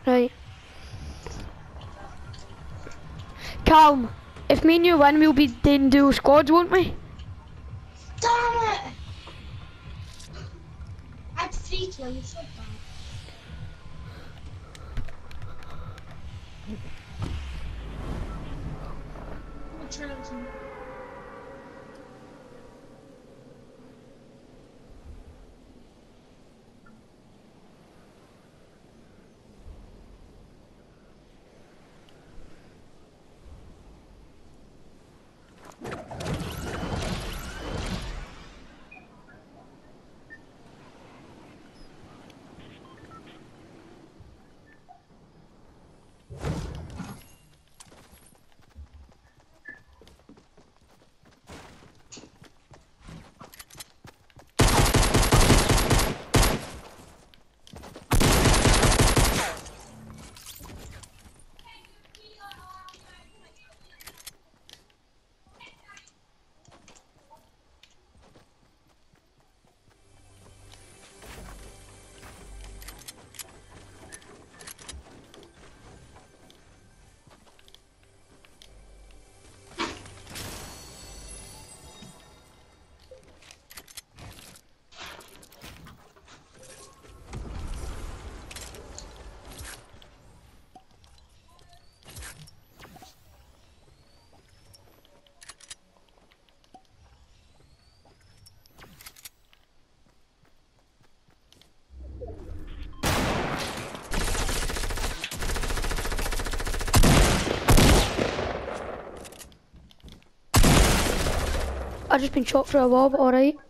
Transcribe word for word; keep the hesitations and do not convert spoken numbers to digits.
Right. Calm. If me and you win, we'll be doing dual squads, won't we? Damn it! I had three kills, so bad. I'm trying to. I've just been shot through a wall, but alright.